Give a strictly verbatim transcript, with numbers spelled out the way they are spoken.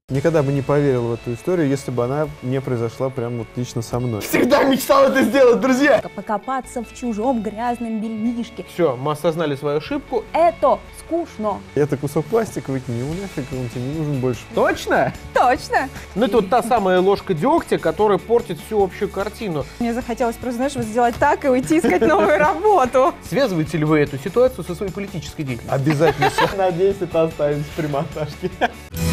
Никогда бы не поверил в эту историю, если бы она не произошла прямо вот лично со мной. Всегда мечтал это сделать, друзья! Покопаться в чужом грязном бельишке. Все, мы осознали свою ошибку. Это скучно. Это кусок пластика выкини его нафиг, он тебе не нужен больше. Точно? Точно. Ну это вот та самая ложка дегтя, которая портит всю общую картину. Мне захотелось просто, знаешь, вот сделать так и уйти искать новую работу. Связываете ли вы эту ситуацию со своей политической деятельностью? Обязательно. Надеюсь, это останется при монтажке.